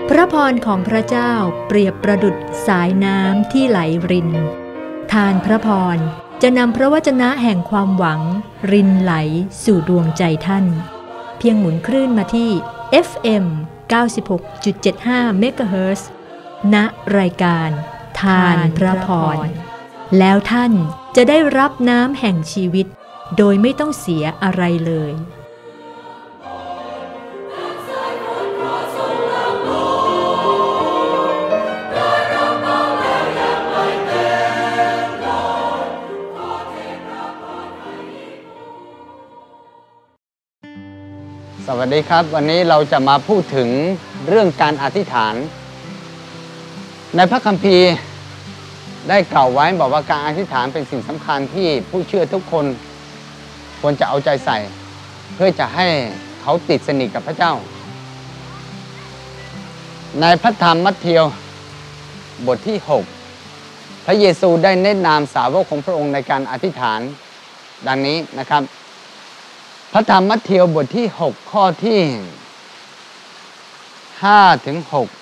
พระพรของพระเจ้าเปรียบประดุจสายน้ำที่ไหลรินทานพระพรจะนำพระวจนะแห่งความหวังรินไหลสู่ดวงใจท่านเพียงหมุนคลื่นมาที่ FM 96.75 เมกะเฮิรตซ์ ณ รายการทานพระพรแล้วท่านจะได้รับน้ำแห่งชีวิตโดยไม่ต้องเสียอะไรเลยสวัสดีครับวันนี้เราจะมาพูดถึงเรื่องการอธิษฐานในพระคัมภีร์ได้กล่าวไว้บอกว่าการอธิษฐานเป็นสิ่งสำคัญที่ผู้เชื่อทุกคนควรจะเอาใจใส่เพื่อจะให้เขาติดสนิทกับพระเจ้าในพระธรรมมัทธิวบทที่6พระเยซูได้แนะนำสาวกของพระองค์ในการอธิษฐานดังนี้นะครับพระธรรมมัทธิวบทที่6ข้อที่5ถึง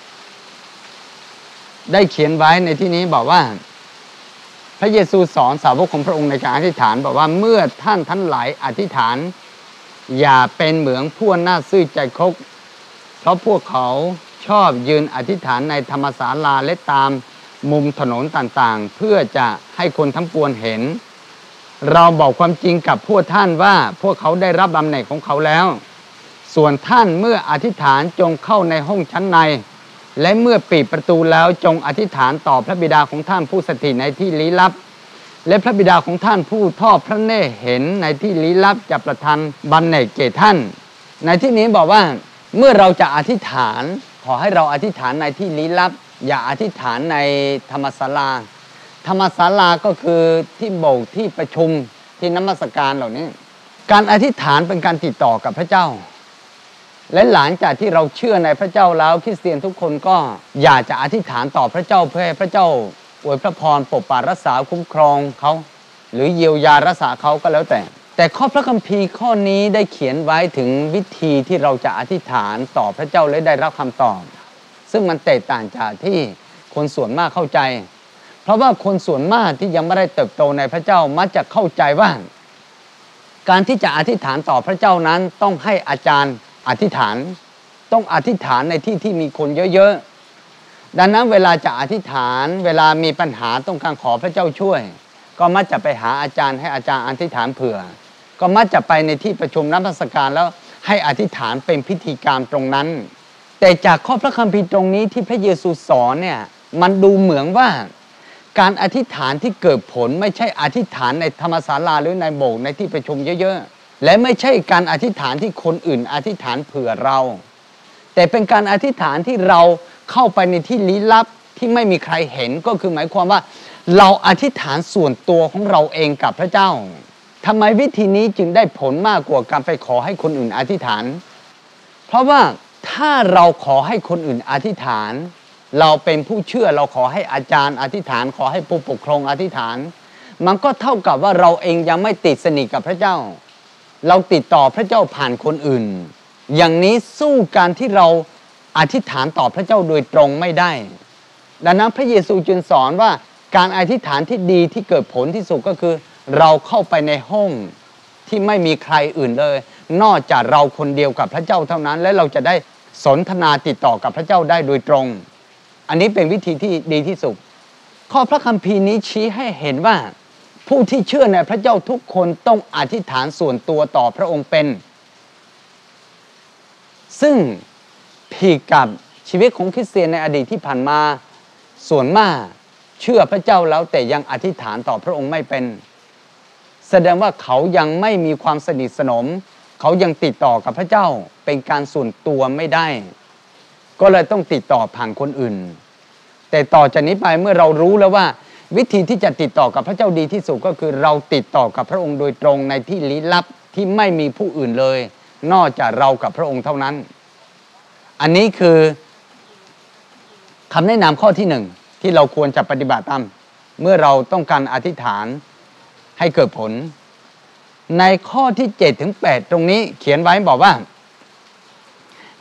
6ได้เขียนไว้ในที่นี้บอกว่าพระเยซูสอนสาวกของพระองค์ในการอธิษฐานบอกว่าเมื่อท่านทั้งหลายอธิษฐานอย่าเป็นเหมือนพวกหน้าซื่อใจคดเพราะพวกเขาชอบยืนอธิษฐานในธรรมศาลาและตามมุมถนนต่างๆเพื่อจะให้คนทั้งปวงเห็นเราบอกความจริงกับพวกท่านว่าพวกเขาได้รับบำเหน็จของเขาแล้วส่วนท่านเมื่ออธิษฐานจงเข้าในห้องชั้นในและเมื่อปิดประตูแล้วจงอธิษฐานต่อพระบิดาของท่านผู้สถิตในที่ลี้ลับและพระบิดาของท่านผู้ทอดพระเนตรเห็นในที่ลี้ลับจะประทานบำเหน็จแก่ท่านในที่นี้บอกว่าเมื่อเราจะอธิษฐานขอให้เราอธิษฐานในที่ลี้ลับอย่าอธิษฐานในธรรมศาลาธรรมศาลาก็คือที่โบสถ์ที่ประชุมที่นมัสการเหล่านี้การอธิษฐานเป็นการติดต่อกับพระเจ้าและหลังจากที่เราเชื่อในพระเจ้าแล้วคริสเตียนทุกคนก็อยากจะอธิษฐานต่อพระเจ้าเพื่อให้พระเจ้าอวยพระพรปกปักรักษาคุ้มครองเขาหรือเยียวยารักษาเขาก็แล้วแต่ข้อพระคัมภีร์ข้อนี้ได้เขียนไว้ถึงวิธีที่เราจะอธิษฐานต่อพระเจ้าและได้รับคำตอบซึ่งมันแตกต่างจากที่คนส่วนมากเข้าใจเพราะว่าคนส่วนมากที่ยังไม่ได้เติบโตในพระเจ้ามักจะเข้าใจว่าการที่จะอธิษฐานต่อพระเจ้านั้นต้องให้อาจารย์อธิษฐานต้องอธิษฐานในที่ที่มีคนเยอะๆดังนั้นเวลาจะอธิษฐานเวลามีปัญหาต้องการขอพระเจ้าช่วยก็มักจะไปหาอาจารย์ให้อาจารย์อธิษฐานเผื่อก็มักจะไปในที่ประชุมนมัสการแล้วให้อธิษฐานเป็นพิธีการตรงนั้นแต่จากข้อพระคัมภีร์ตรงนี้ที่พระเยซูสอนเนี่ยมันดูเหมือนว่าการอธิษฐานที่เกิดผลไม่ใช่อธิษฐานในธรรมศาลาหรือในโบสถ์ในที่ประชุมเยอะๆและไม่ใช่การอธิษฐานที่คนอื่นอธิษฐานเผื่อเราแต่เป็นการอธิษฐานที่เราเข้าไปในที่ลี้ลับที่ไม่มีใครเห็นก็คือหมายความว่าเราอธิษฐานส่วนตัวของเราเองกับพระเจ้าทำไมวิธีนี้จึงได้ผลมากกว่าการไปขอให้คนอื่นอธิษฐานเพราะว่าถ้าเราขอให้คนอื่นอธิษฐานเราเป็นผู้เชื่อเราขอให้อาจารย์อธิษฐานขอให้ผู้ปกครองอธิษฐานมันก็เท่ากับว่าเราเองยังไม่ติดสนิทกับพระเจ้าเราติดต่อพระเจ้าผ่านคนอื่นอย่างนี้สู้การที่เราอธิษฐานต่อพระเจ้าโดยตรงไม่ได้ดังนั้นพระเยซูจึงสอนว่าการอธิษฐานที่ดีที่เกิดผลที่สุดก็คือเราเข้าไปในห้องที่ไม่มีใครอื่นเลยนอกจากเราคนเดียวกับพระเจ้าเท่านั้นและเราจะได้สนทนาติดต่อกับพระเจ้าได้โดยตรงอันนี้เป็นวิธีที่ดีที่สุดข้อพระคัมภีร์นี้ชี้ให้เห็นว่าผู้ที่เชื่อในพระเจ้าทุกคนต้องอธิษฐานส่วนตัวต่อพระองค์เป็นซึ่งผิดกับชีวิตของคริสเตียนในอดีตที่ผ่านมาส่วนมากเชื่อพระเจ้าแล้วแต่ยังอธิษฐานต่อพระองค์ไม่เป็นแสดงว่าเขายังไม่มีความสนิทสนมเขายังติดต่อกับพระเจ้าเป็นการส่วนตัวไม่ได้ก็เลยต้องติดต่อผ่านคนอื่นแต่ต่อจากนี้ไปเมื่อเรารู้แล้วว่าวิธีที่จะติดต่อกับพระเจ้าดีที่สุดก็คือเราติดต่อกับพระองค์โดยตรงในที่ลี้ลับที่ไม่มีผู้อื่นเลยนอกจากเรากับพระองค์เท่านั้นอันนี้คือคำแนะนำข้อที่1ที่เราควรจะปฏิบัติตามเมื่อเราต้องการอธิษฐานให้เกิดผลในข้อที่7ถึง8ตรงนี้เขียนไว้บอกว่า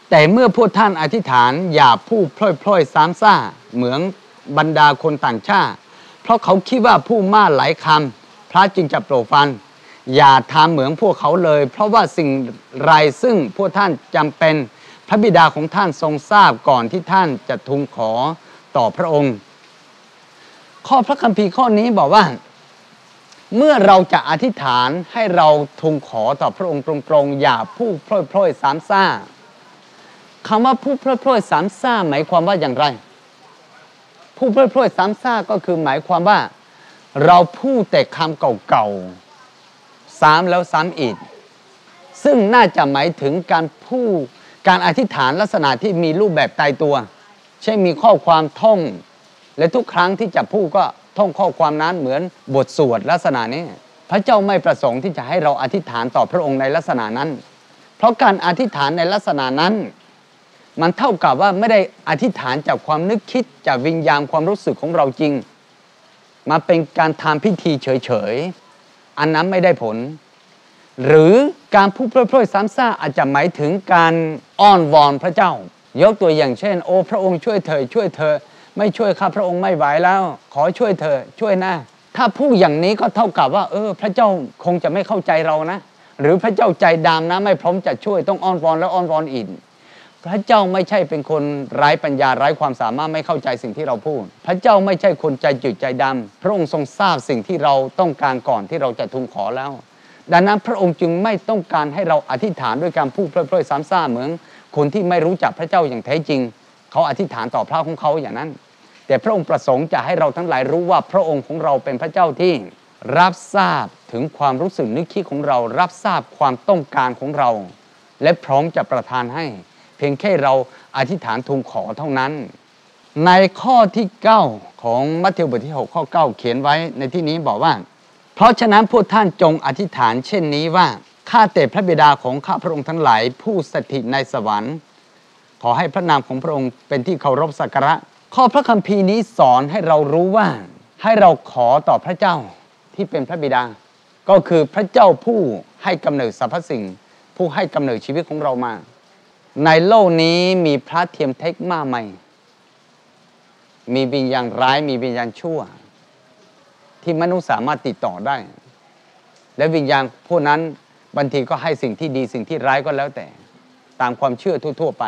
แต่เมื่อพวกท่านอธิษฐานอย่าพูดพล่อยๆซ้ำซ่าเหมือนบรรดาคนต่างชาติเพราะเขาคิดว่าพูดมากหลายคำพระจึงจะโปรดฟังอย่าทำเหมือนพวกเขาเลยเพราะว่าสิ่งไรซึ่งพวกท่านจำเป็นพระบิดาของท่านทรงทราบก่อนที่ท่านจะทูลขอต่อพระองค์ข้อพระคัมภีร์ข้อนี้บอกว่าเมื่อเราจะอธิษฐานให้เราทูลขอต่อพระองค์ตรงๆอย่าพูดพล่อยๆซ้ำซ่าคำว่าพูดพล่อยๆซ้ำซ่าหมายความว่าอย่างไรพูดพล่อยๆซ้ำซ่าก็คือหมายความว่าเราพูดแต่คำเก่าๆซ้ำแล้วซ้ำอีกซึ่งน่าจะหมายถึงการอธิษฐานลักษณะที่มีรูปแบบตายตัวเช่นมีข้อความท่องและทุกครั้งที่จะพูดก็ท่องข้อความนั้นเหมือนบทสวดลักษณะนี้พระเจ้าไม่ประสงค์ที่จะให้เราอธิษฐานต่อพระองค์ในลักษณะนั้นเพราะการอธิษฐานในลักษณะนั้นมันเท่ากับว่าไม่ได้อธิษฐานจากความนึกคิดจากวิญญาณความรู้สึกของเราจริงมาเป็นการทำพิธีเฉยๆอันนั้นไม่ได้ผลหรือการพูดพล่อยๆซ้ำซ่าอาจจะหมายถึงการอ้อนวอนพระเจ้ายกตัวอย่างเช่นโอ้พระองค์ช่วยเธอไม่ช่วยข้าพระองค์ไม่ไหวแล้วขอช่วยเธอช่วยนะถ้าพูดอย่างนี้ก็เท่ากับว่าพระเจ้าคงจะไม่เข้าใจเรานะหรือพระเจ้าใจดำนะไม่พร้อมจะช่วยต้องอ้อนวอนแล้วอ้อนวอนอีกพระเจ้าไม่ใช่เป็นคนไร้ปัญญาไร้ความสามารถไม่เข้าใจสิ่งที่เราพูดพระเจ้าไม่ใช่คนใจจืดใจดำพระองค์ทรงทราบสิ่งที่เราต้องการก่อนที่เราจะทูลขอแล้วดังนั้นพระองค์จึงไม่ต้องการให้เราอธิษฐานด้วยการพูดพล่อยๆซ้ำซ่าเหมือนคนที่ไม่รู้จักพระเจ้าอย่างแท้จริงเขาอธิษฐานต่อพระของเขาอย่างนั้นแต่พระองค์ประสงค์จะให้เราทั้งหลายรู้ว่าพระองค์ของเราเป็นพระเจ้าที่รับทราบถึงความรู้สึกนึกคิดของเรารับทราบความต้องการของเราและพร้อมจะประทานให้เพียงแค่เราอธิษฐานทูลขอเท่านั้นในข้อที่9ของมัทธิวบทที่6ข้อ9เขียนไว้ในที่นี้บอกว่าเพราะฉะนั้นพวกท่านจงอธิษฐานเช่นนี้ว่าข้าแต่พระบิดาของข้าพระองค์ทั้งหลายผู้สถิตในสวรรค์ขอให้พระนามของพระองค์เป็นที่เคารพสักการะข้อพระคัมภีร์นี้สอนให้เรารู้ว่าให้เราขอต่อพระเจ้าที่เป็นพระบิดาก็คือพระเจ้าผู้ให้กำเนิดสรรพสิ่งผู้ให้กำเนิดชีวิตของเรามาในโลกนี้มีพระเทียมเท็จมากมายมีวิญญาณร้ายมีวิญญาณชั่วที่มนุษย์สามารถติดต่อได้และวิญญาณพวกนั้นบางทีก็ให้สิ่งที่ดีสิ่งที่ร้ายก็แล้วแต่ตามความเชื่อทั่วๆไป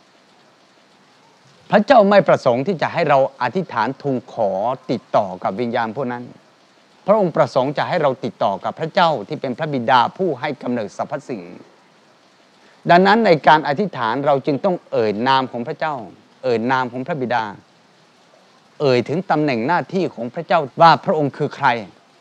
พระเจ้าไม่ประสงค์ที่จะให้เราอธิษฐานทูลขอติดต่อกับวิญญาณพวกนั้นพระองค์ประสงค์จะให้เราติดต่อกับพระเจ้าที่เป็นพระบิดาผู้ให้กำเนิดสรรพสิ่งดังนั้นในการอธิษฐานเราจึงต้องเอ่ยนามของพระเจ้าเอ่ยนามของพระบิดาเอ่ยถึงตำแหน่งหน้าที่ของพระเจ้าว่าพระองค์คือใคร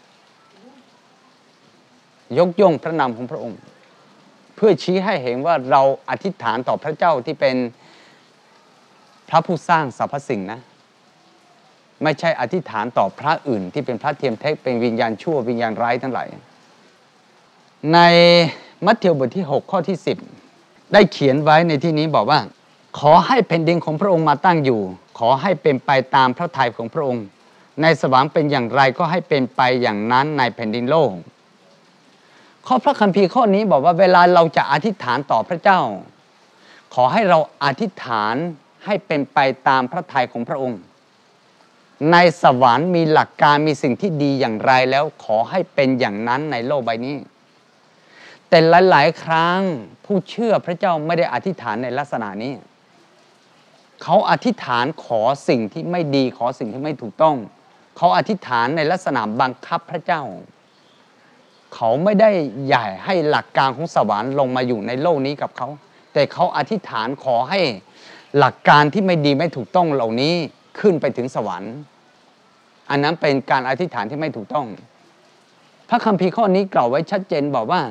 ยกย่องพระนามของพระองค์เพื่อชี้ให้เห็นว่าเราอธิษฐานต่อพระเจ้าที่เป็นพระผู้สร้างสรรพสิ่งนะไม่ใช่อธิษฐานต่อพระอื่นที่เป็นพระเทียมเท็จเป็นวิญญาณชั่ววิญญาณร้ายทั้งหลายในมัทธิวบทที่6ข้อที่10ได้เขียนไว้ในที่นี้บอกว่าขอให้แผ่นดินของพระองค์มาตั้งอยู่ขอให้เป็นไปตามพระทัยของพระองค์ในสวรรค์เป็นอย่างไรก็ให้เป็นไปอย่างนั้นในแผ่นดินโลกข้อพระคัมภีร์ข้อนี้บอกว่าเวลาเราจะอธิษฐานต่อพระเจ้าขอให้เราอธิษฐานให้เป็นไปตามพระทัยของพระองค์ในสวรรค์มีหลักการมีสิ่งที่ดีอย่างไรแล้วขอให้เป็นอย่างนั้นในโลกใบนี้แต่หลายๆครั้งผู้เชื่อพระเจ้าไม่ได้อธิษฐานในลักษณะนี้เขาอธิษฐานขอสิ่งที่ไม่ดีขอสิ่งที่ไม่ถูกต้องเขาอธิษฐานในลักษณะบังคับพระเจ้าเขาไม่ได้ใหญ่ให้หลักการของสวรรค์ลงมาอยู่ในโลกนี้กับเขาแต่เขาอธิษฐานขอให้หลักการที่ไม่ดีไม่ถูกต้องเหล่านี้ขึ้นไปถึงสวรรค์อันนั้นเป็นการอธิษฐานที่ไม่ถูกต้องพระคัมภีร์ข้อนี้กล่าวไว้ชัดเจนบอกว่า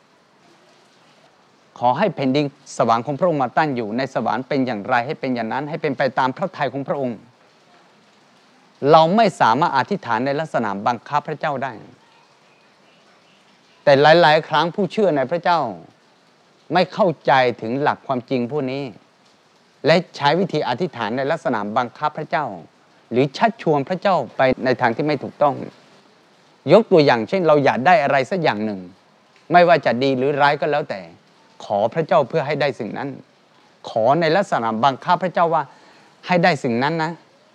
ขอให้แผ่นดินสวรรค์ของพระองค์มาตั้งอยู่ในสวรรค์เป็นอย่างไรให้เป็นอย่างนั้นให้เป็นไปตามพระทัยของพระองค์เราไม่สามารถอธิษฐานในลักษณะบังคับพระเจ้าได้แต่หลายๆครั้งผู้เชื่อในพระเจ้าไม่เข้าใจถึงหลักความจริงพวกนี้และใช้วิธีอธิษฐานในลักษณะบังคับพระเจ้าหรือชักชวนพระเจ้าไปในทางที่ไม่ถูกต้องยกตัวอย่างเช่นเราอยากได้อะไรสักอย่างหนึ่งไม่ว่าจะดีหรือร้ายก็แล้วแต่ขอพระเจ้าเพื่อให้ได้สิ่งนั้นขอในลักษณะบังคับพระเจ้าว่าให้ได้สิ่งนั้นนะ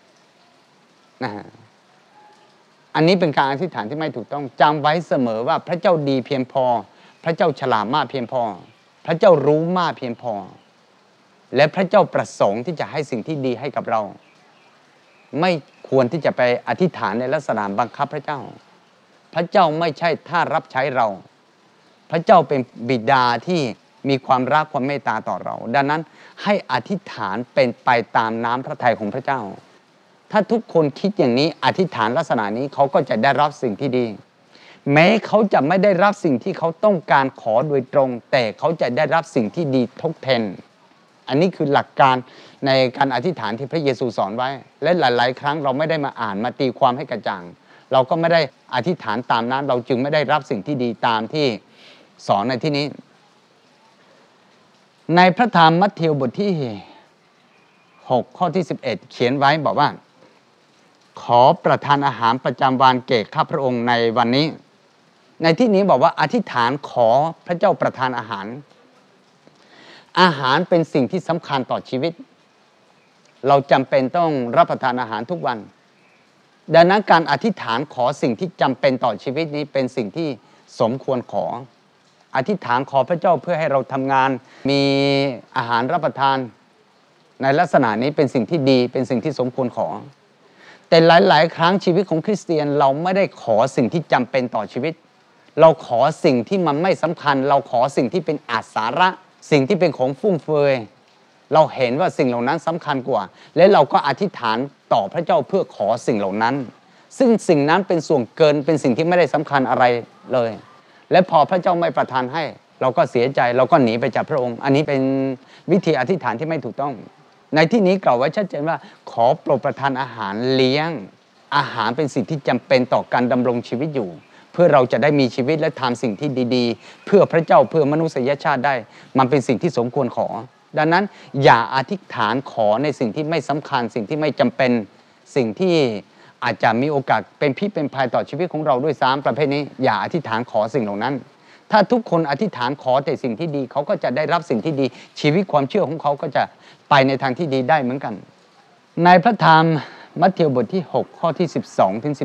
อันนี้เป็นการอธิษฐานที่ไม่ถูกต้องจำไว้เสมอว่าพระเจ้าดีเพียงพอพระเจ้าฉลาดมากเพียงพอพระเจ้ารู้มากเพียงพอและพระเจ้าประสงค์ที่จะให้สิ่งที่ดีให้กับเราไม่ควรที่จะไปอธิษฐานในลักษณะบังคับพระเจ้าพระเจ้าไม่ใช่ท่ารับใช้เราพระเจ้าเป็นบิดาที่มีความรักความเมตตาต่อเราดังนั้นให้อธิษฐานเป็นไปตามน้ำพระทัยของพระเจ้าถ้าทุกคนคิดอย่างนี้อธิษฐานลักษณะนี้เขาก็จะได้รับสิ่งที่ดีแม้เขาจะไม่ได้รับสิ่งที่เขาต้องการขอโดยตรงแต่เขาจะได้รับสิ่งที่ดีทดแทนอันนี้คือหลักการในการอธิษฐานที่พระเยซูสอนไว้และหลายๆครั้งเราไม่ได้มาอ่านมาตีความให้กระจ่างเราก็ไม่ได้อธิษฐานตามนั้นเราจึงไม่ได้รับสิ่งที่ดีตามที่สอนในที่นี้ในพระธรรมมัทธิวบทที่6ข้อที่11เขียนไว้บอกว่าขอประทานอาหารประจำวันแก่ข้าพระองค์ในวันนี้ในที่นี้บอกว่าอธิษฐานขอพระเจ้าประทานอาหารเป็นสิ่งที่สำคัญต่อชีวิตเราจำเป็นต้องรับประทานอาหารทุกวันดังนั้นการอธิษฐานขอสิ่งที่จำเป็นต่อชีวิตนี้เป็นสิ่งที่สมควรขออธิษฐานขอพระเจ้าเพื่อให้เราทำงานมีอาหารรับประทานในลักษณะนี้เป็นสิ่งที่ดีเป็นสิ่งที่สมควรขอแต่หลายๆครั้งชีวิตของคริสเตียนเราไม่ได้ขอสิ่งที่จำเป็นต่อชีวิตเราขอสิ่งที่มันไม่สำคัญเราขอสิ่งที่เป็นอาสาระสิ่งที่เป็นของฟุ่มเฟือยเราเห็นว่าสิ่งเหล่านั้นสำคัญกว่าและเราก็อธิษฐานต่อพระเจ้าเพื่อขอสิ่งเหล่านั้นซึ่งสิ่งนั้นเป็นส่วนเกินเป็นสิ่งที่ไม่ได้สำคัญอะไรเลยและพอพระเจ้าไม่ประทานให้เราก็เสียใจเราก็หนีไปจากพระองค์อันนี้เป็นวิธีอธิษฐานที่ไม่ถูกต้องในที่นี้กล่าวไว้ชัดเจนว่าขอโปรดประทานอาหารเลี้ยงอาหารเป็นสิ่งที่จำเป็นต่อการดำรงชีวิตอยู่เพื่อเราจะได้มีชีวิตและทำสิ่งที่ดีๆเพื่อพระเจ้าเพื่อมนุษยชาติได้มันเป็นสิ่งที่สมควรขอดังนั้นอย่าอธิษฐานขอในสิ่งที่ไม่สำคัญสิ่งที่ไม่จำเป็นสิ่งที่อาจจะมีโอกาสเป็นพิษเป็นภัยต่อชีวิตของเราด้วยซ้ำประเภทนี้อย่าอธิษฐานขอสิ่งเหล่านั้นถ้าทุกคนอธิษฐานขอแต่สิ่งที่ดีเขาก็จะได้รับสิ่งที่ดีชีวิตความเชื่อของเขาก็จะไปในทางที่ดีได้เหมือนกันในพระธรรมมัทธิวบทที่6ข้อที่12ถึง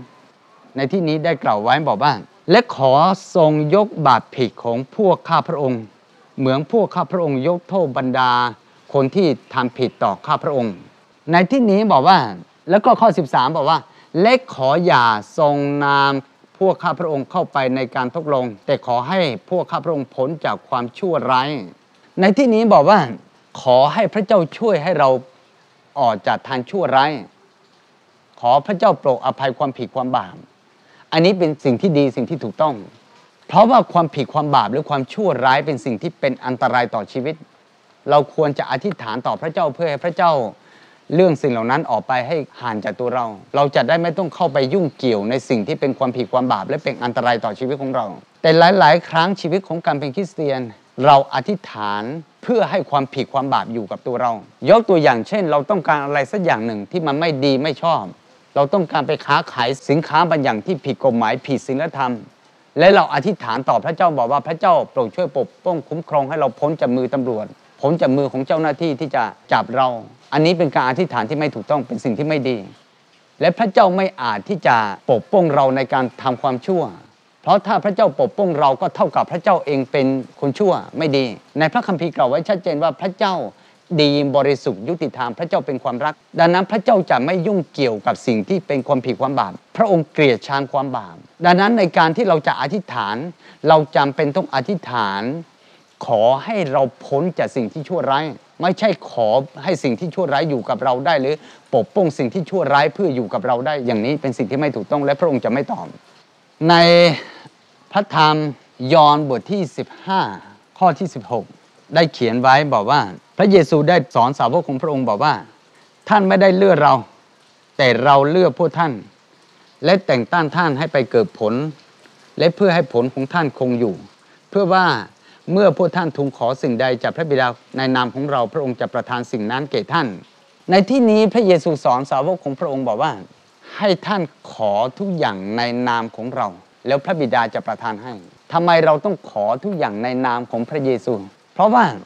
13ในที่นี้ได้กล่าวไว้บอกว่าและขอทรงยกบาปผิดของพวกข้าพระองค์เหมือนพวกข้าพระองค์ยกโทษบรรดาคนที่ทำผิดต่อข้าพระองค์ในที่นี้บอกว่าแล้วก็ข้อ13บอกว่าและขออย่าทรงนำพวกข้าพระองค์เข้าไปในการทดลองแต่ขอให้พวกข้าพระองค์พ้นจากความชั่วร้ายในที่นี้บอกว่าขอให้พระเจ้าช่วยให้เราออกจากทางชั่วร้ายขอพระเจ้าโปรดอภัยความผิดความบาปอันนี้เป็นสิ่งที่ดีสิ่งที่ถูกต้องเพราะว่าความผิดความบาปหรือความชั่วร้ายเป็นสิ่งที่เป็นอันตรายต่อชีวิตเราควรจะอธิษฐานต่อพระเจ้าเพื่อให้พระเจ้าเรื่องสิ่งเหล่านั้นออกไปให้ห่างจากตัวเราจะได้ไม่ต้องเข้าไปยุ่งเกี่ยวในสิ่งที่เป็นความผิดความบาปและเป็นอันตรายต่อชีวิตของเราแต่หลายๆครั้งชีวิตของการเป็นคริสเตียนเราอธิษฐานเพื่อให้ความผิดความบาปอยู่กับตัวเรายกตัวอย่างเช่นเราต้องการอะไรสักอย่างหนึ่งที่มันไม่ดีไม่ชอบเราต้องการไปค้าขายสินค้าบางอย่างที่ผิดกฎหมายผิดศีลธรรมและเราอธิษฐานต่อพระเจ้าบอกว่าพระเจ้าโปรดช่วยปกป้องคุ้มครองให้เราพ้นจากมือตำรวจพ้นจากมือของเจ้าหน้าที่ที่จะจับเราอันนี้เป็นการอธิษฐานที่ไม่ถูกต้องเป็นสิ่งที่ไม่ดีและพระเจ้าไม่อาจที่จะปกป้องเราในการทำความชั่วเพราะถ้าพระเจ้าปกป้องเราก็เท่ากับพระเจ้าเองเป็นคนชั่วไม่ดีในพระคัมภีร์กล่าวไว้ชัดเจนว่าพระเจ้าดีบริสุทธิ์ยุติธรรมพระเจ้าเป็นความรักดังนั้นพระเจ้าจะไม่ยุ่งเกี่ยวกับสิ่งที่เป็นความผิดความบาปพระองค์เกลียดชังความบาปดังนั้นในการที่เราจะอธิษฐานเราจำเป็นต้องอธิษฐานขอให้เราพ้นจากสิ่งที่ชั่วร้ายไม่ใช่ขอให้สิ่งที่ชั่วร้ายอยู่กับเราได้หรือปกป้องสิ่งที่ชั่วร้ายเพื่ออยู่กับเราได้อย่างนี้เป็นสิ่งที่ไม่ถูกต้องและพระองค์จะไม่ตอบในพระธรรมยอห์นบทที่15ข้อที่16ได้เขียนไว้บอกว่าพระเยซูได้สอนสาวกของพระองค์บอกว่าท่านไม่ได้เลือกเราแต่เราเลือกพวกท่านและแต่งตั้งท่านให้ไปเกิดผลและเพื่อให้ผลของท่านคงอยู่เพื่อว่าเมื่อพวกท่านทูลขอสิ่งใดจากพระบิดาในนามของเราพระองค์จะประทานสิ่งนั้นแก่ท่านในที่นี้พระเยซูสอนสาวกของพระองค์บอกว่าให้ท่านขอทุกอย่างในนามของเราแล้วพระบิดาจะประทานให้ทำไมเราต้องขอทุกอย่างในนามของพระเยซูเพราะว่า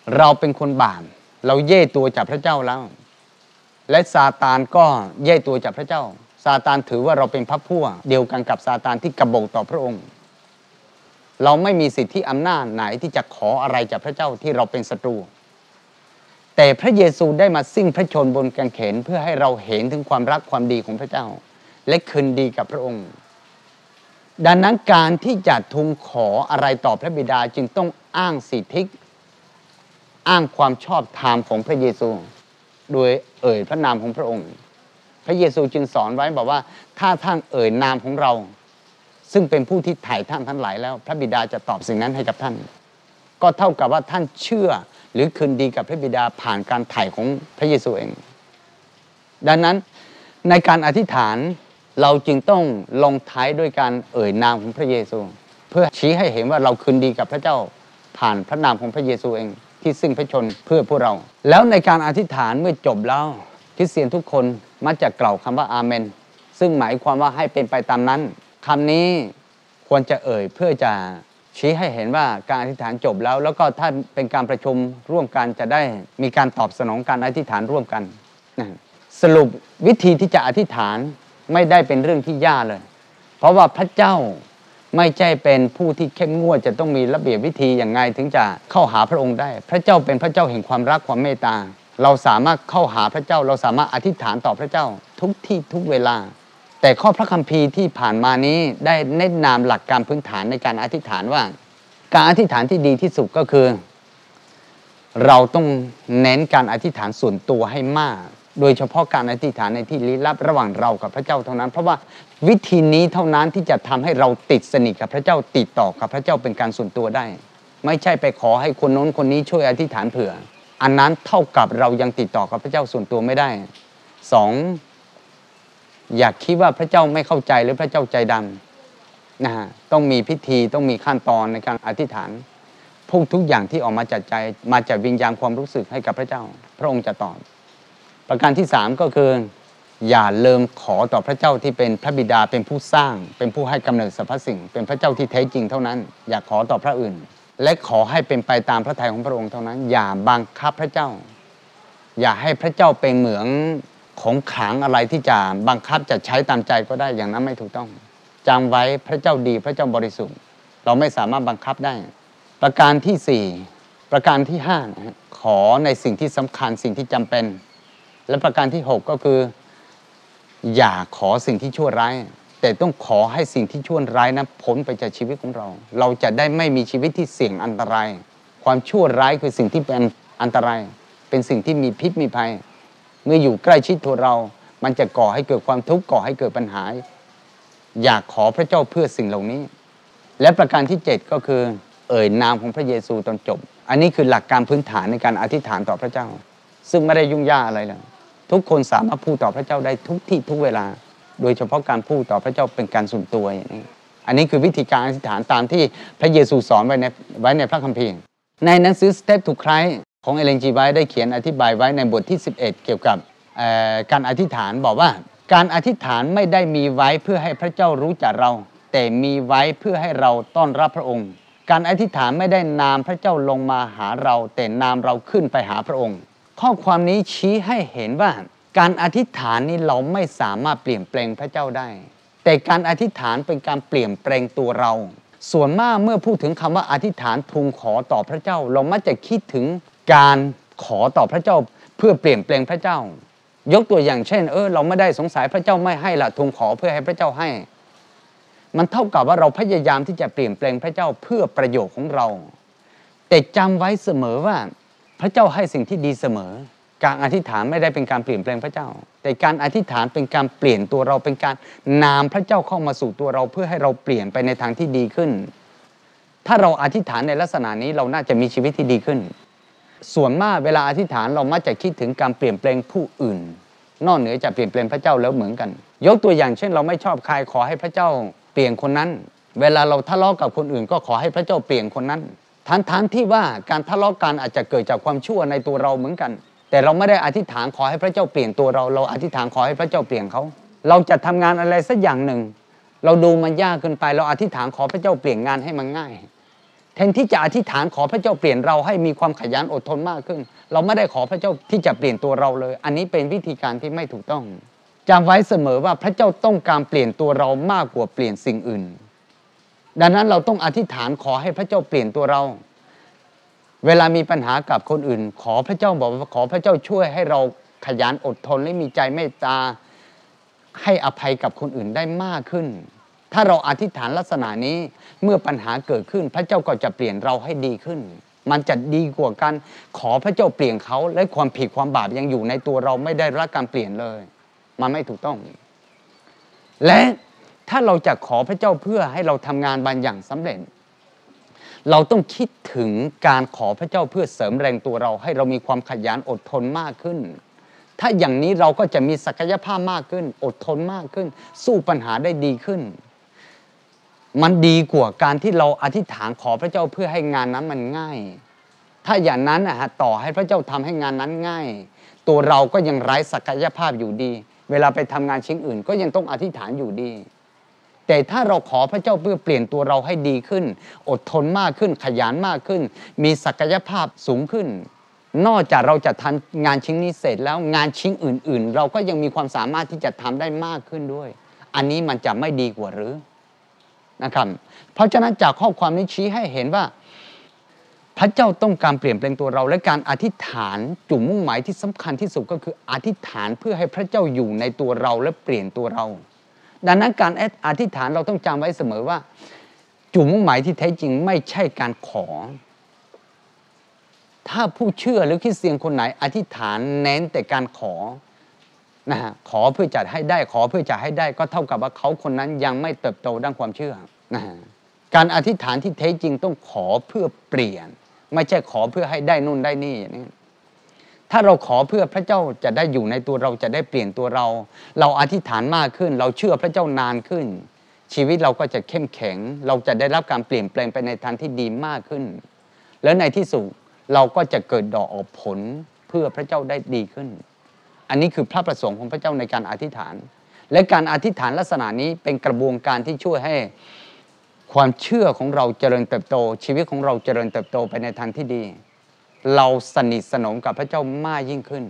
เราเป็นคนบาปเราแยกตัวจากพระเจ้าแล้วและซาตานก็แยกตัวจากพระเจ้าซาตานถือว่าเราเป็นพรรคพวกเดียวกันกับซาตานที่กบฏต่อพระองค์เราไม่มีสิทธิอำนาจไหนที่จะขออะไรจากพระเจ้าที่เราเป็นศัตรูแต่พระเยซูได้มาสิ้นพระชนม์บนกางเขนเพื่อให้เราเห็นถึงความรักความดีของพระเจ้าและคืนดีกับพระองค์ดังนั้นการที่จะทูลขออะไรต่อพระบิดาจึงต้องอ้างสิทธิอ้างความชอบธรรมของพระเยซูโดยเอ่ยพระนามของพระองค์พระเยซูจึงสอนไว้บอกว่าถ้าท่านเอ่ยนามของเราซึ่งเป็นผู้ที่ไถ่ท่านทั้งหลายแล้วพระบิดาจะตอบสิ่งนั้นให้กับท่านก็เท่ากับว่าท่านเชื่อหรือคืนดีกับพระบิดาผ่านการไถ่ของพระเยซูเองดังนั้นในการอธิษฐานเราจึงต้องลงท้ายด้วยการเอ่ยนามของพระเยซูเพื่อชี้ให้เห็นว่าเราคืนดีกับพระเจ้าผ่านพระนามของพระเยซูเองที่สิ้นพระชนม์เพื่อพวกเราแล้วในการอธิษฐานเมื่อจบแล้วคริสเตียนทุกคนมักจะกล่าวคำว่าอาเมนซึ่งหมายความว่าให้เป็นไปตามนั้นคำนี้ควรจะเอ่ยเพื่อจะชี้ให้เห็นว่าการอธิษฐานจบแล้วก็ถ้าเป็นการประชุมร่วมกันจะได้มีการตอบสนองการอธิษฐานร่วมกันสรุปวิธีที่จะอธิษฐานไม่ได้เป็นเรื่องที่ยากเลยเพราะว่าพระเจ้าไม่ใช่เป็นผู้ที่เข้มงวดจะต้องมีระเบียบวิธีอย่างไรถึงจะเข้าหาพระองค์ได้พระเจ้าเป็นพระเจ้าแห่งความรักความเมตตาเราสามารถเข้าหาพระเจ้าเราสามารถอธิษฐานต่อพระเจ้าทุกที่ทุกเวลาแต่ข้อพระคัมภีร์ที่ผ่านมานี้ได้แนะนำหลักการพื้นฐานในการอธิษฐานว่าการอธิษฐานที่ดีที่สุดก็คือเราต้องเน้นการอธิษฐานส่วนตัวให้มากโดยเฉพาะการอธิษฐานในที่ลี้ลับระหว่างเรากับพระเจ้าเท่านั้นเพราะว่าวิธีนี้เท่านั้นที่จะทำให้เราติดสนิทกับพระเจ้าติดต่อกับพระเจ้าเป็นการส่วนตัวได้ไม่ใช่ไปขอให้คนโน้นคนนี้ช่วยอธิษฐานเผื่ออันนั้นเท่ากับเรายังติดต่อกับพระเจ้าส่วนตัวไม่ได้สองอย่าคิดว่าพระเจ้าไม่เข้าใจหรือพระเจ้าใจดำนะฮะต้องมีพิธีต้องมีขั้นตอนในการอธิษฐานทุกอย่างที่ออกมาจากใจมาจากวิญญาณความรู้สึกให้กับพระเจ้าพระองค์จะตอบประการที่3ก็คืออย่าลืมขอต่อพระเจ้าที่เป็นพระบิดาเป็นผู้สร้างเป็นผู้ให้กำเนิดสรรพสิ่งเป็นพระเจ้าที่แท้จริงเท่านั้นอย่าขอต่อพระอื่นและขอให้เป็นไปตามพระทัยของพระองค์เท่านั้นอย่าบังคับพระเจ้าอย่าให้พระเจ้าเป็นเหมือนของขลังอะไรที่จะบังคับจะใช้ตามใจก็ได้อย่างนั้นไม่ถูกต้องจำไว้พระเจ้าดีพระเจ้าบริสุทธิ์เราไม่สามารถบังคับได้ประการที่4ประการที่5นะขอในสิ่งที่สำคัญสิ่งที่จำเป็นและประการที่6ก็คืออย่าขอสิ่งที่ชั่วร้ายแต่ต้องขอให้สิ่งที่ชั่วร้ายนั้นพ้นไปจากชีวิตของเราเราจะได้ไม่มีชีวิตที่เสี่ยงอันตรายความชั่วร้ายคือสิ่งที่เป็นอันตรายเป็นสิ่งที่มีพิษมีภัยเมื่ออยู่ใกล้ชิดตัวเรามันจะก่อให้เกิดความทุกข์ก่อให้เกิดปัญหาอยากขอพระเจ้าเพื่อสิ่งเหล่านี้และประการที่7ก็คือเอ่ยนามของพระเยซูตอนจบอันนี้คือหลักการพื้นฐานในการอธิษฐานต่อพระเจ้าซึ่งไม่ได้ยุ่งยากอะไรเลยทุกคนสามารถพูดต่อพระเจ้าได้ทุกที่ทุกเวลาโดยเฉพาะการพูดต่อพระเจ้าเป็นการส่วนตัวอย่างนี้อันนี้คือวิธีการอธิษฐานตามที่พระเยซูสอนไว้ในพระคัมภีร์ในหนังสือ Step to Christ ของเอเลน จี ไวท์ได้เขียนอธิบายไว้ในบทที่11เกี่ยวกับการอธิษฐานบอกว่าการอธิษฐานไม่ได้มีไว้เพื่อให้พระเจ้ารู้จักเราแต่มีไว้เพื่อให้เราต้อนรับพระองค์การอธิษฐานไม่ได้นามพระเจ้าลงมาหาเราแต่นามเราขึ้นไปหาพระองค์ข้อความนี้ชี้ให้เห็นว่าการอธิษฐานนี้เราไม่สามารถเปลี่ยนแปลงพระเจ้าได้แต่การอธิษฐานเป็นการเปลี่ยนแปลงตัวเราส่วนมากเมื่อพูดถึงคำว่าอธิษฐานทูลขอต่อพระเจ้าเรามักจะคิดถึงการขอต่อพระเจ้าเพื่อเปลี่ยนแปลงพระเจ้ายกตัวอย่างเช่นเราไม่ได้สงสัยพระเจ้าไม่ให้ละทูลขอเพื่อให้พระเจ้าให้มันเท่ากับว่าเราพยายามที่จะเปลี่ยนแปลงพระเจ้าเพื่อประโยชน์ของเราแต่จำไว้เสมอว่าพระเจ้าให้สิ่งที่ดีเสมอการอธิษฐานไม่ได้เป็นการเปลี่ยนแปลงพระเจ้าแต่การอธิษฐานเป็นการเปลี่ยนตัวเราเป็นการนามพระเจ้าเข้ามาสู่ตัวเราเพื่อให้เราเปลี่ยนไปในทางที่ดีขึ้นถ้าเราอธิษฐานในลักษณะนี้เราน่าจะมีชีวิตที่ดีขึ้นส่วนมากเวลาอธิษฐานเรามักจะคิดถึงการเปลี่ยนแปลงผู้อื่นนอกเหนือจากเปลี่ยนแปลงพระเจ้าแล้วเหมือนกันยกตัวอย่างเช่นเราไม่ชอบใครขอให้พระเจ้าเปลี่ยนคนนั้นเวลาเราทะเลาะกับคนอื่นก็ขอให้พระเจ้าเปลี่ยนคนนั้นทั้งที่ว่าการทะเลาะกันอาจจะเกิดจากความชั่วในตัวเราเหมือนกันแต่เราไม่ได้อธิษฐานขอให้พระเจ้าเปลี่ยนตัวเราอธิษฐานขอให้พระเจ้าเปลี่ยนเขาเราจะทำงานอะไรสักอย่างหนึ่งเราดูมันยากเกินไปเราอธิษฐานขอพระเจ้าเปลี่ยนงานให้มันง่ายแททนที่จะอธิษฐานขอพระเจ้าเปลี่ยนเราให้มีความขยันอดทนมากขึ้นเราไม่ได้ขอพระเจ้าที่จะเปลี่ยนตัวเราเลยอันนี้เป็นวิธีการที่ไม่ถูกต้องจำไว้เสมอว่าพระเจ้าต้องการเปลี่ยนตัวเรามากกว่าเปลี่ยนสิ่งอื่นดังนั้นเราต้องอธิษฐานขอให้พระเจ้าเปลี่ยนตัวเราเวลามีปัญหากับคนอื่นขอพระเจ้าบอกว่าขอพระเจ้าช่วยให้เราขยันอดทนและมีใจเมตตาให้อภัยกับคนอื่นได้มากขึ้นถ้าเราอธิษฐานลักษณะนี้เมื่อปัญหาเกิดขึ้นพระเจ้าก็จะเปลี่ยนเราให้ดีขึ้นมันจะดีกว่าการขอพระเจ้าเปลี่ยนเขาและความผิดความบาปยังอยู่ในตัวเราไม่ได้รับการเปลี่ยนเลยมันไม่ถูกต้องและถ้าเราจะขอพระเจ้าเพื่อให้เราทำงานบางอย่างสำเร็จเราต้องคิดถึงการขอพระเจ้าเพื่อเสริมแรงตัวเราให้เรามีความขยันอดทนมากขึ้นถ้าอย่างนี้เราก็จะมีศักยภาพมากขึ้นอดทนมากขึ้นสู้ปัญหาได้ดีขึ้นมันดีกว่าการที่เราอธิษฐานขอพระเจ้าเพื่อให้งานนั้นมันง่ายถ้าอย่างนั้นต่อให้พระเจ้าทำให้งานนั้นง่ายตัวเราก็ยังไร้ศักยภาพอยู่ดีเวลาไปทำงานชิ้นอื่นก็ยังต้องอธิษฐานอยู่ดีแต่ถ้าเราขอพระเจ้าเพื่อเปลี่ยนตัวเราให้ดีขึ้นอดทนมากขึ้นขยันมากขึ้นมีศักยภาพสูงขึ้นนอกจากเราจะทำงานชิ้นนี้เสร็จแล้วงานชิ้นอื่นๆเราก็ยังมีความสามารถที่จะทำได้มากขึ้นด้วยอันนี้มันจะไม่ดีกว่าหรือนะครับเพราะฉะนั้นจากข้อความนี้ชี้ให้เห็นว่าพระเจ้าต้องการเปลี่ยนแปลงตัวเราและการอธิษฐานจุดมุ่งหมายที่สำคัญที่สุดก็คืออธิษฐานเพื่อให้พระเจ้าอยู่ในตัวเราและเปลี่ยนตัวเราดังนั้นการอธิษฐานเราต้องจำไว้เสมอว่าจุดมุ่งหมายที่แท้จริงไม่ใช่การขอถ้าผู้เชื่อหรือคริสเตียนคนไหนอธิษฐานเน้นแต่การขอขอเพื่อจะให้ได้ขอเพื่อจะให้ได้ก็เท่ากับว่าเขาคนนั้นยังไม่เติบโตด้านความเชื่อการอธิษฐานที่แท้จริงต้องขอเพื่อเปลี่ยนไม่ใช่ขอเพื่อให้ได้นู่นได้นี่อย่างนี้ถ้าเราขอเพื่อพระเจ้าจะได้อยู่ในตัวเราจะได้เปลี่ยนตัวเราเราอธิษฐานมากขึ้นเราเชื่อพระเจ้านานขึ้นชีวิตเราก็จะเข้มแข็งเราจะได้รับการเปลี่ยนแปลงไปในทางที่ดีมากขึ้นแล้วในที่สุดเราก็จะเกิดดอกออกผลเพื่อพระเจ้าได้ดีขึ้นอันนี้คือพระประสงค์ของพระเจ้าในการอธิษฐานและการอธิษฐานลักษณะนี้เป็นกระบวนการที่ช่วยให้ความเชื่อของเราเจริญเติบโตชีวิตของเราเจริญเติบโตไปในทางที่ดีเราสนิทสนมกับพระเจ้ามากยิ่งขึ้น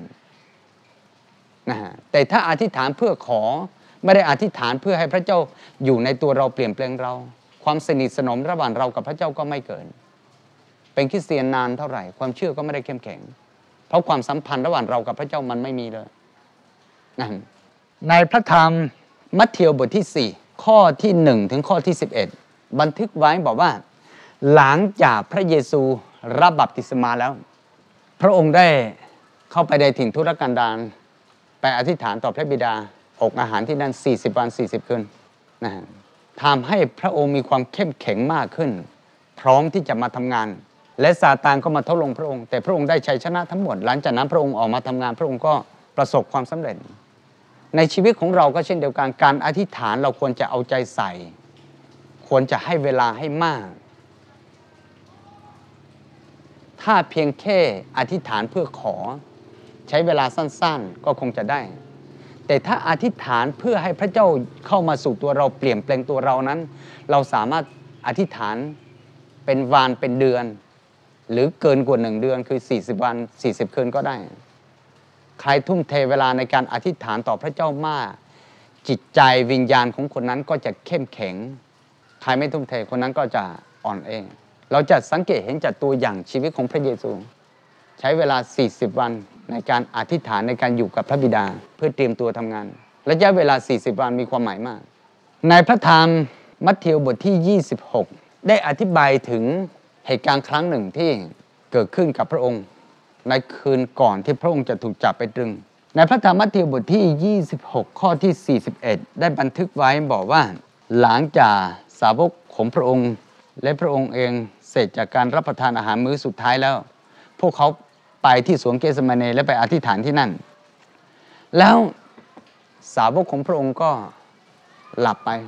แต่ถ้าอธิษฐานเพื่อขอไม่ได้อธิษฐานเพื่อให้พระเจ้าอยู่ในตัวเราเปลี่ยนแปลงเราความสนิทสนมระหว่างเรากับพระเจ้าก็ไม่เกิดเป็นคริสเตียนนานเท่าไหร่ความเชื่อก็ไม่ได้เข้มแข็งเพราะความสัมพันธ์ระหว่างเรากับพระเจ้ามันไม่มีเลยในพระธรรมมัทธิวบทที่4ข้อที่1ถึงข้อที่11บันทึกไว้บอกว่าหลังจากพระเยซูรับบัพติศมาแล้วพระองค์ได้เข้าไปในถิ่นทุรกันดารไปอธิษฐานต่อพระบิดาอดอาหารที่นั่น40 วัน 40 คืนทำให้พระองค์มีความเข้มแข็งมากขึ้นพร้อมที่จะมาทำงานและซาตานก็มาทดลองพระองค์แต่พระองค์ได้ชัยชนะทั้งหมดหลังจากนั้นพระองค์ออกมาทำงานพระองค์ก็ประสบความสำเร็จในชีวิตของเราก็เช่นเดียวกันการอธิษฐานเราควรจะเอาใจใส่ควรจะให้เวลาให้มากถ้าเพียงแค่อธิษฐานเพื่อขอใช้เวลาสั้นๆก็คงจะได้แต่ถ้าอธิษฐานเพื่อให้พระเจ้าเข้ามาสู่ตัวเราเปลี่ยนแปลงตัวเรานั้นเราสามารถอธิษฐานเป็นวันเป็นเดือนหรือเกินกว่า1 เดือนคือ40 วัน 40 คืนก็ได้ใครทุ่มเทเวลาในการอธิษฐานต่อพระเจ้ามากจิตใจวิญญาณของคนนั้นก็จะเข้มแข็งใครไม่ทุ่มเทคนนั้นก็จะอ่อนแอเราจะสังเกตเห็นจากตัวอย่างชีวิตของพระเยซูใช้เวลา40 วันในการอธิษฐานในการอยู่กับพระบิดาเพื่อเตรียมตัวทำงานระยะเวลา40 วันมีความหมายมากในพระธรรมมัทธิวบทที่26ได้อธิบายถึงเหตุการณ์ครั้งหนึ่งที่เกิดขึ้นกับพระองค์ในคืนก่อนที่พระองค์จะถูกจับไปตรึงในพระธรรมมัทธิวบทที่26ข้อที่41ได้บันทึกไว้บอกว่าหลังจากสาวกของพระองค์และพระองค์เองเสร็จจากการรับประทานอาหารมื้อสุดท้ายแล้วพวกเขาไปที่สวนเกสมาเนและไปอธิษฐานที่นั่นแล้วสาวกของพระองค์ก็หลับไป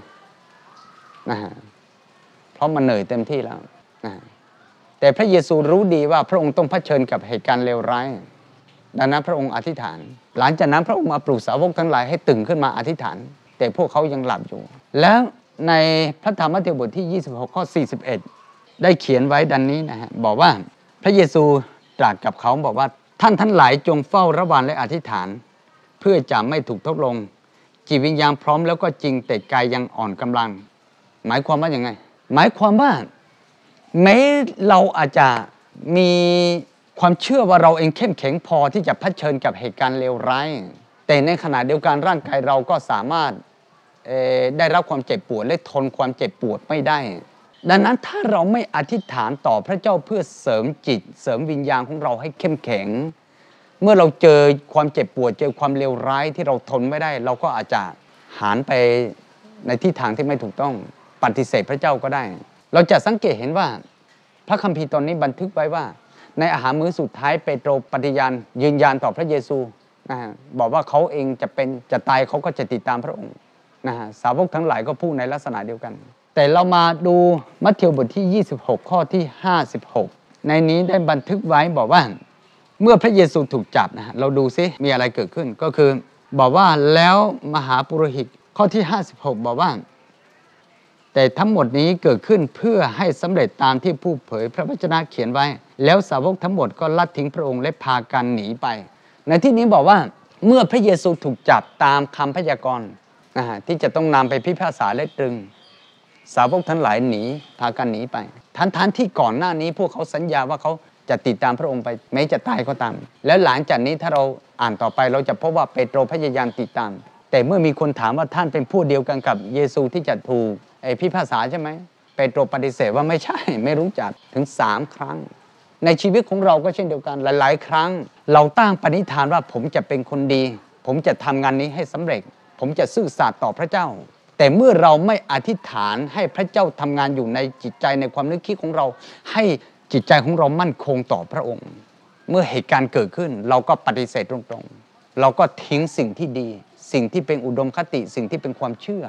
เพราะมันเหนื่อยเต็มที่แล้วแต่พระเยซูรู้ดีว่าพระองค์ต้องเผชิญกับเหตุการณ์เลวร้ายดังนั้นพระองค์อธิษฐานหลังจากนั้นพระองค์มาปลุกสาวกทั้งหลายให้ตื่นขึ้นมาอธิษฐานแต่พวกเขายังหลับอยู่แล้วในพระธรรมมัทธิวบทที่26ข้อ41 ได้เขียนไว้ดังนี้นะฮะบอกว่าพระเยซูตรัสกับเขาบอกว่าท่านทั้งหลายจงเฝ้าระวังและอธิษฐานเพื่อจะไม่ถูกทดลองจิตวิญญาณพร้อมแล้วก็จริงแต่กายยังอ่อนกำลังหมายความว่าอย่างไงหมายความว่าแม้เราอาจจะมีความเชื่อว่าเราเองเข้มแข็งพอที่จะเผชิญกับเหตุการณ์เลวร้ายแต่ในขณะเดียวกันร่างกายเราก็สามารถได้รับความเจ็บปวดและทนความเจ็บปวดไม่ได้ดังนั้นถ้าเราไม่อธิษฐานต่อพระเจ้าเพื่อเสริมจิตเสริมวิญญาณของเราให้เข้มแข็งเมื่อเราเจอความเจ็บปวดเจอความเลวร้ายที่เราทนไม่ได้เราก็อาจจะหันไปในทิศทางที่ไม่ถูกต้องปฏิเสธพระเจ้าก็ได้เราจะสังเกตเห็นว่าพระคัมภีร์ตอนนี้บันทึกไว้ว่าในอาหารมื้อสุดท้ายเปโตรปฏิญาณยืนยันต่อพระเยซูบอกว่าเขาเองจะตายเขาก็จะติดตามพระองค์สาวกทั้งหลายก็พูดในลักษณะเดียวกันแต่เรามาดูมัทธิวบทที่26ข้อที่56ในนี้ได้บันทึกไว้บอกว่าเมื่อพระเยซูถูกจับเราดูซิมีอะไรเกิดขึ้นก็คือบอกว่าแล้วมหาปุโรหิตข้อที่56บอกว่าแต่ทั้งหมดนี้เกิดขึ้นเพื่อให้สำเร็จตามที่ผู้เผยพระวจนะเขียนไว้แล้วสาวกทั้งหมดก็ละทิ้งพระองค์และพากันหนีไปในที่นี้บอกว่าเมื่อพระเยซูถูกจับตามคำพยากรณ์ที่จะต้องนำไปพิพากษาและตรึงสาวกทั้งหลายหนีพากันหนีไปทั้งที่ก่อนหน้านี้พวกเขาสัญญาว่าเขาจะติดตามพระองค์ไปแม้จะตายก็ตามแล้วหลังจากนี้ถ้าเราอ่านต่อไปเราจะพบว่าเปโตรพยายามติดตามแต่เมื่อมีคนถามว่าท่านเป็นผู้เดียวกันกับเยซูที่จะถูกพิพากษาใช่ไหมเปโตรปฏิเสธว่าไม่ใช่ไม่รู้จักถึง3ครั้งในชีวิตของเราก็เช่นเดียวกันหลายๆครั้งเราตั้งปณิธานว่าผมจะเป็นคนดีผมจะทำงานนี้ให้สำเร็จผมจะซื่อสัตย์ต่อพระเจ้าแต่เมื่อเราไม่อธิษฐานให้พระเจ้าทำงานอยู่ในจิตใจในความนึกคิดของเราให้จิตใจของเรามั่นคงต่อพระองค์เมื่อเหตุการณ์เกิดขึ้นเราก็ปฏิเสธตรงๆเราก็ทิ้งสิ่งที่ดีสิ่งที่เป็นอุดมคติสิ่งที่เป็นความเชื่อ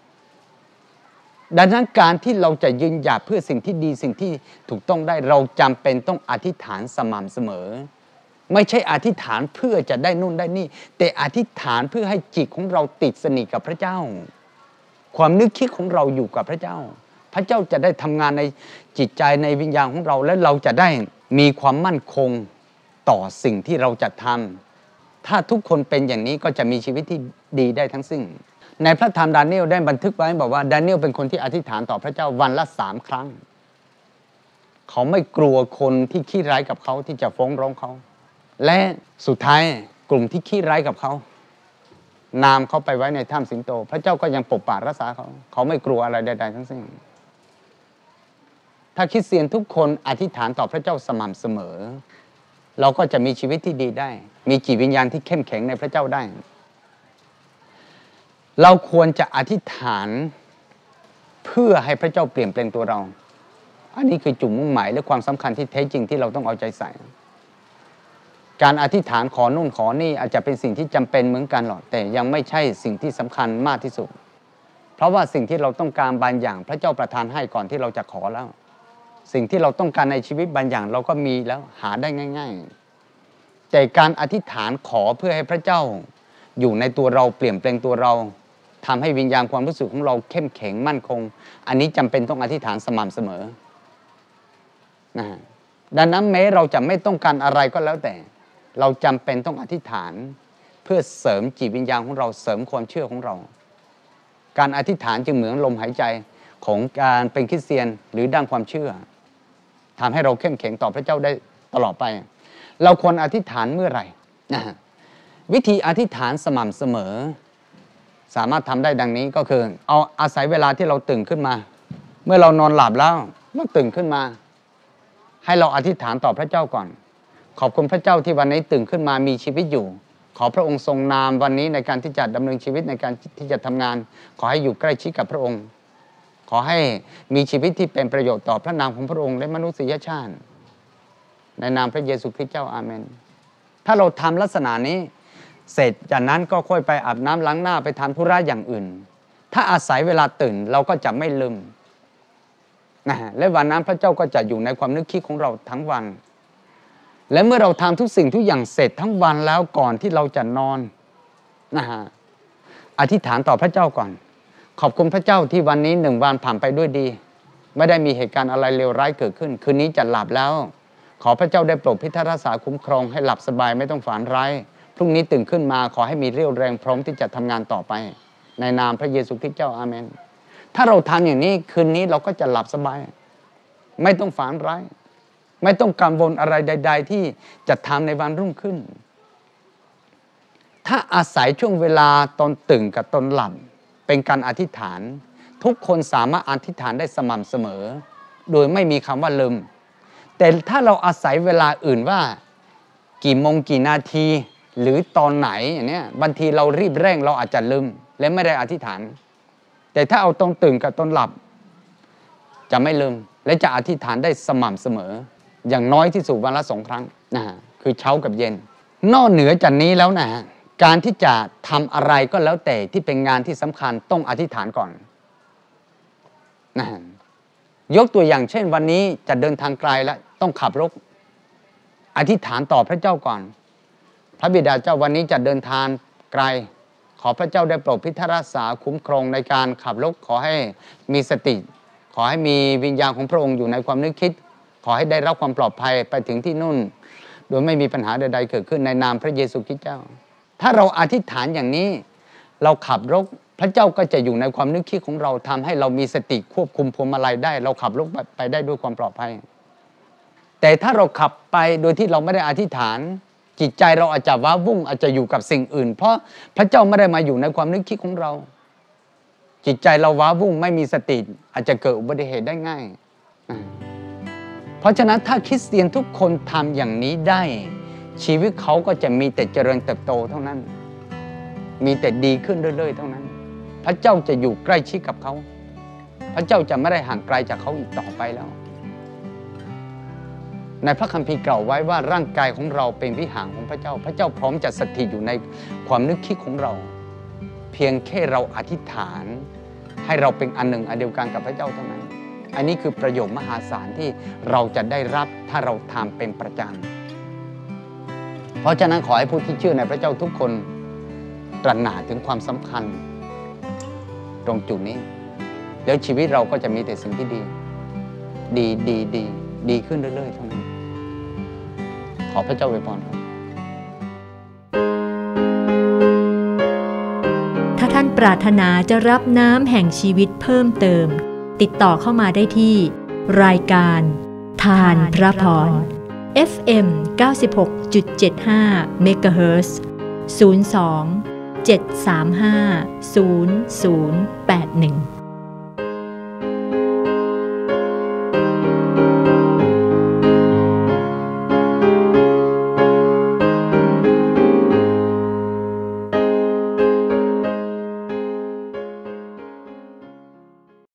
ดังนั้นการที่เราจะยืนหยัดเพื่อสิ่งที่ดีสิ่งที่ถูกต้องได้เราจำเป็นต้องอธิษฐานสม่ำเสมอไม่ใช่อธิษฐานเพื่อจะได้นู่นได้นี่แต่อธิษฐานเพื่อให้จิตของเราติดสนิทกับพระเจ้าความนึกคิดของเราอยู่กับพระเจ้าพระเจ้าจะได้ทำงานในจิตใจในวิญญาณของเราและเราจะได้มีความมั่นคงต่อสิ่งที่เราจะทำถ้าทุกคนเป็นอย่างนี้ก็จะมีชีวิตที่ดีได้ทั้งสิ้นในพระธรรมดาเนียลได้บันทึกไว้บอกว่าดาเนียลเป็นคนที่อธิษฐานต่อพระเจ้าวันละ3 ครั้งเขาไม่กลัวคนที่ขี้ร้ายกับเขาที่จะฟ้องร้องเขาและสุดท้ายกลุ่มที่ขี้ร้ายกับเขานำเขาไปไว้ในถ้ำสิงโตพระเจ้าก็ยังปกปักรักษาเขาไม่กลัวอะไรใดๆทั้งสิ้นถ้าคริสเตียนทุกคนอธิษฐานต่อพระเจ้าสม่ำเสมอเราก็จะมีชีวิตที่ดีได้มีจิตวิญญาณที่เข้มแข็งในพระเจ้าได้เราควรจะอธิษฐานเพื่อให้พระเจ้าเปลี่ยนแปลงตัวเราอันนี้คือจุดมุ่งหมายและความสำคัญที่แท้จริงที่เราต้องเอาใจใส่การอธิษฐานขอนู่นขอนี่อาจจะเป็นสิ่งที่จำเป็นเหมือนกันหรอกแต่ยังไม่ใช่สิ่งที่สำคัญมากที่สุดเพราะว่าสิ่งที่เราต้องการบางอย่างพระเจ้าประทานให้ก่อนที่เราจะขอแล้วสิ่งที่เราต้องการในชีวิตบางอย่างเราก็มีแล้วหาได้ง่ายๆแต่การอธิษฐานขอเพื่อให้พระเจ้าอยู่ในตัวเราเปลี่ยนแปลงตัวเราทำให้วิญญาณความรู้สึกของเราเข้มแข็งมั่นคงอันนี้จำเป็นต้องอธิษฐานสม่ำเสมอดังนั้นแม้เราจะไม่ต้องการอะไรก็แล้วแต่เราจำเป็นต้องอธิษฐานเพื่อเสริมจิตวิญญาณของเราเสริมความเชื่อของเราการอธิษฐานจึงเหมือนลมหายใจของการเป็นคริสเตียนหรือด้านความเชื่อทำให้เราเข้มแข็งต่อพระเจ้าได้ตลอดไปเราควรอธิษฐานเมื่อไหร่วิธีอธิษฐานสม่ำเสมอสามารถทำได้ดังนี้ก็คือเอาอาศัยเวลาที่เราตื่นขึ้นมาเมื่อเรานอนหลับแล้วเราตื่นขึ้นมาให้เราอธิษฐานต่อพระเจ้าก่อนขอบคุณพระเจ้าที่วันนี้ตื่นขึ้นมามีชีวิตอยู่ขอพระองค์ทรงนามวันนี้ในการที่จะดำเนินชีวิตในการที่จะทำงานขอให้อยู่ใกล้ชิดกับพระองค์ขอให้มีชีวิตที่เป็นประโยชน์ต่อพระนามของพระองค์และมนุษยชาติในนามพระเยซูคริสต์เจ้าอาเมนถ้าเราทำลักษณะนี้เสร็จจากนั้นก็ค่อยไปอาบน้ำล้างหน้าไปทำธุระอย่างอื่นถ้าอาศัยเวลาตื่นเราก็จะไม่ลืมและวันนั้นพระเจ้าก็จะอยู่ในความนึกคิดของเราทั้งวันและเมื่อเราทำทุกสิ่งทุกอย่างเสร็จทั้งวันแล้วก่อนที่เราจะนอนอธิษฐานต่อพระเจ้าก่อนขอบคุณพระเจ้าที่วันนี้1 วันผ่านไปด้วยดีไม่ได้มีเหตุการณ์อะไรเลวร้ายเกิดขึ้นคืนนี้จะหลับแล้วขอพระเจ้าได้โปรดพิทักษ์รักษาคุ้มครองให้หลับสบายไม่ต้องฝันร้ายพรุ่งนี้ตื่นขึ้นมาขอให้มีเรี่ยวแรงพร้อมที่จะทำงานต่อไปในนามพระเยซูคริสต์เจ้าอาเมนถ้าเราทำอย่างนี้คืนนี้เราก็จะหลับสบายไม่ต้องฝันร้ายไม่ต้องกังวลอะไรใดๆที่จะทำในวันรุ่งขึ้นถ้าอาศัยช่วงเวลาตอนตื่นกับตอนหลับเป็นการอธิษฐานทุกคนสามารถอธิษฐานได้สม่ำเสมอโดยไม่มีคำว่าลืมแต่ถ้าเราอาศัยเวลาอื่นว่ากี่โมงกี่นาทีหรือตอนไหนอย่างนี้บางทีเรารีบเร่งเราอาจจะลืมและไม่ได้อธิษฐานแต่ถ้าเอาตอนตื่นกับตอนหลับจะไม่ลืมและจะอธิษฐานได้สม่ำเสมออย่างน้อยที่สุดวันละ2 ครั้งนะฮะคือเช้ากับเย็นนอกเหนือจากนี้แล้วนะฮะการที่จะทำอะไรก็แล้วแต่ที่เป็นงานที่สำคัญต้องอธิษฐานก่อนนะยกตัวอย่างเช่นวันนี้จะเดินทางไกลแล้วต้องขับรถอธิษฐานต่อพระเจ้าก่อนพระบิดาเจ้าวันนี้จะเดินทางไกลขอพระเจ้าได้โปรดพิทักษ์รักษาคุ้มครองในการขับรถขอให้มีสติขอให้มีวิญญาณของพระองค์อยู่ในความนึกคิดขอให้ได้รับความปลอดภัยไปถึงที่นู่นโดยไม่มีปัญหาใดๆเกิดขึ้นในนามพระเยซูคริสต์เจ้าถ้าเราอธิษฐานอย่างนี้เราขับรถพระเจ้าก็จะอยู่ในความนึกคิดของเราทำให้เรามีสติควบคุมพวงมาลัยได้เราขับรถไปได้ด้วยความปลอดภัยแต่ถ้าเราขับไปโดยที่เราไม่ได้อธิษฐานจิตใจเราอาจจะว้าวุ่นอาจจะอยู่กับสิ่งอื่นเพราะพระเจ้าไม่ได้มาอยู่ในความนึกคิดของเราจิตใจเราว้าวุ่นไม่มีสติอาจจะเกิดอุบัติเหตุได้ง่ายเพราะฉะนั้นถ้าคริสเตียนทุกคนทำอย่างนี้ได้ชีวิตเขาก็จะมีแต่เจริญเติบโตเท่านั้นมีแต่ดีขึ้นเรื่อยๆเท่านั้นพระเจ้าจะอยู่ใกล้ชิดกับเขาพระเจ้าจะไม่ได้ห่างไกลจากเขาอีกต่อไปแล้วในพระคัมภีร์กล่าวไว้ว่าร่างกายของเราเป็นวิหารของพระเจ้าพระเจ้าพร้อมจะสถิตอยู่ในความนึกคิดของเราเพียงแค่เราอธิษฐานให้เราเป็นอันหนึ่งอันเดียวกันกับพระเจ้าเท่านั้นอันนี้คือประโยชน์มหาศาลที่เราจะได้รับถ้าเราทำเป็นประจำเพราะฉะนั้นขอให้ผู้ที่เชื่อในพระเจ้าทุกคนตระหนักถึงความสำคัญตรงจุดนี้แล้วชีวิตเราก็จะมีแต่สิ่งที่ดีขึ้นเรื่อยๆเท่านั้นขอพระเจ้าอวยพรครับถ้าท่านปรารถนาจะรับน้ำแห่งชีวิตเพิ่มเติมติดต่อเข้ามาได้ที่รายการทานพระพร FM 96.75 เมกะเฮิรตซ์ 02 735 0081